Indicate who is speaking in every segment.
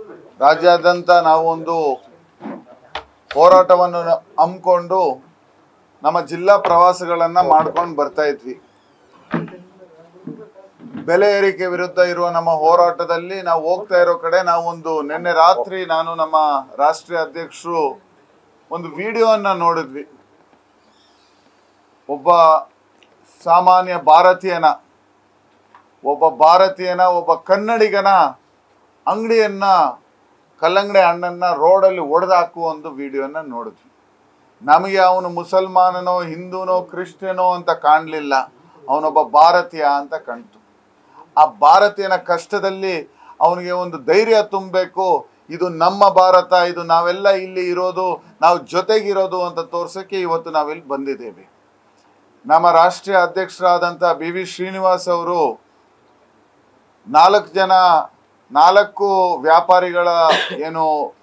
Speaker 1: ರಾಜ್ಯಾದ್ಯಂತ ನಾವು ಒಂದು ಹೋರಾಟವನ್ನು ಹಮ್ಮಿಕೊಂಡು ನಮ್ಮ ಜಿಲ್ಲಾ ಪ್ರವಾಸಗಳನ್ನು ಮಾಡ್ಕೊಂಡು ಬರ್ತಾ ಇದ್ವಿ. ಬೆಲೆ ಏರಿಕೆ ವಿರುದ್ಧ ಇರುವ ನಮ್ಮ ಹೋರಾಟದಲ್ಲಿ ನಾವು ಹೋಗ್ತಾ ಇರೋ ಕಡೆ ನಾವು ಒಂದು ನಿನ್ನೆ ರಾತ್ರಿ ನಾನು ನಮ್ಮ ರಾಷ್ಟ್ರೀಯ ಅಧ್ಯಕ್ಷರು ಒಂದು ವಿಡಿಯೋವನ್ನು ನೋಡಿದ್ವಿ. ಒಬ್ಬ ಸಾಮಾನ್ಯ ಭಾರತೀಯನ ಒಬ್ಬ ಕನ್ನಡಿಗನ ಅಂಗಡಿಯನ್ನ ಕಲ್ಲಂಗಡಿ ಹಣ್ಣನ್ನ ರೋಡಲ್ಲಿ ಒಡೆದು ಹಾಕುವ ಒಂದು ವಿಡಿಯೋನ ನೋಡಿದ್ವಿ. ನಮಗೆ ಅವನು ಮುಸಲ್ಮಾನನೋ ಹಿಂದೂನೋ ಕ್ರಿಶ್ಚಿಯನೋ ಅಂತ ಕಾಣಲಿಲ್ಲ, ಅವನೊಬ್ಬ ಭಾರತೀಯ ಅಂತ ಕಾಣ್ತು. ಆ ಭಾರತೀಯನ ಕಷ್ಟದಲ್ಲಿ ಅವನಿಗೆ ಒಂದು ಧೈರ್ಯ ತುಂಬಬೇಕು, ಇದು ನಮ್ಮ ಭಾರತ, ಇದು ನಾವೆಲ್ಲ ಇಲ್ಲಿ ಇರೋದು, ನಾವು ಜೊತೆಗಿರೋದು ಅಂತ ತೋರ್ಸಕ್ಕೆ ಇವತ್ತು ನಾವಿಲ್ಲಿ ಬಂದಿದ್ದೇವೆ. ನಮ್ಮ ರಾಷ್ಟ್ರೀಯ ಅಧ್ಯಕ್ಷರಾದಂಥ BV ಶ್ರೀನಿವಾಸ್ ಅವರು 4 ವ್ಯಾಪಾರಿಗಳ ಏನು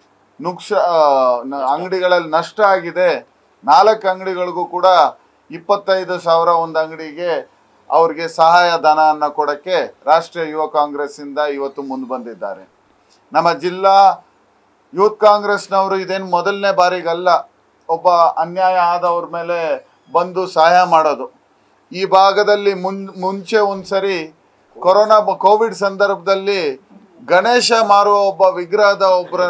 Speaker 1: ಅಂಗಡಿಗಳಲ್ಲಿ ನಷ್ಟ ಆಗಿದೆ, 4 ಅಂಗಡಿಗಳಿಗೂ ಕೂಡ 25,000 ಒಂದು ಅಂಗಡಿಗೆ ಅವ್ರಿಗೆ ಸಹಾಯ ಧನವನ್ನು ಕೊಡೋಕ್ಕೆ ರಾಷ್ಟ್ರೀಯ ಯುವ ಕಾಂಗ್ರೆಸ್ ಇಂದ ಇವತ್ತು ಮುಂದೆ ಬಂದಿದ್ದಾರೆ. ನಮ್ಮ ಜಿಲ್ಲಾ ಯೂತ್ ಕಾಂಗ್ರೆಸ್ನವರು ಇದೇನು ಮೊದಲನೇ ಬಾರಿಗಲ್ಲ ಒಬ್ಬ ಅನ್ಯಾಯ ಆದವ್ರ ಮೇಲೆ ಬಂದು ಸಹಾಯ ಮಾಡೋದು. ಈ ಭಾಗದಲ್ಲಿ ಮುಂಚೆ ಒಂದ್ಸರಿ ಕೋವಿಡ್ ಸಂದರ್ಭದಲ್ಲಿ ಗಣೇಶ ಮಾರುವ ಒಬ್ಬ ವಿಗ್ರಹದ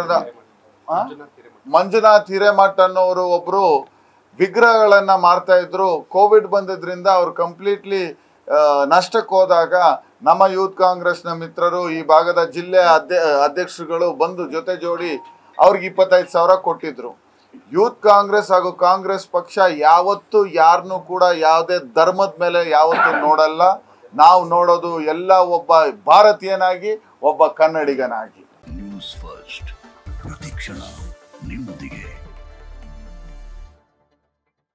Speaker 1: ಮಂಜುನಾಥ್ ಹಿರೇಮಠ್ ಅನ್ನೋರು ಒಬ್ರು ವಿಗ್ರಹಗಳನ್ನ ಮಾರ್ತಾ ಇದ್ರು. ಕೋವಿಡ್ ಬಂದಿದ್ರಿಂದ ಅವ್ರು ಕಂಪ್ಲೀಟ್ಲಿ ನಷ್ಟಕ್ಕೆ ಹೋದಾಗ ನಮ್ಮ ಯೂತ್ ಕಾಂಗ್ರೆಸ್ನ ಮಿತ್ರರು ಈ ಭಾಗದ ಜಿಲ್ಲೆಯ ಅಧ್ಯಕ್ಷರುಗಳು ಬಂದು ಜೊತೆ ಜೋಡಿ ಅವ್ರಿಗೆ 25,000 ಕೊಟ್ಟಿದ್ರು. ಯೂತ್ ಕಾಂಗ್ರೆಸ್ ಹಾಗೂ ಕಾಂಗ್ರೆಸ್ ಪಕ್ಷ ಯಾವತ್ತೂ ಯಾರನ್ನೂ ಕೂಡ ಯಾವುದೇ ಧರ್ಮದ ಮೇಲೆ ಯಾವತ್ತೂ ನೋಡಲ್ಲ. ನಾವು ನೋಡೋದು ಎಲ್ಲ ಒಬ್ಬ ಭಾರತೀಯನಾಗಿ, ಒಬ್ಬ ಕನ್ನಡಿಗನಾಗಿ.
Speaker 2: ನ್ಯೂಸ್ ಫಸ್ಟ್ ಪ್ರತಿಕ್ಷಣ ನಿಮ್ಮೊಂದಿಗೆ.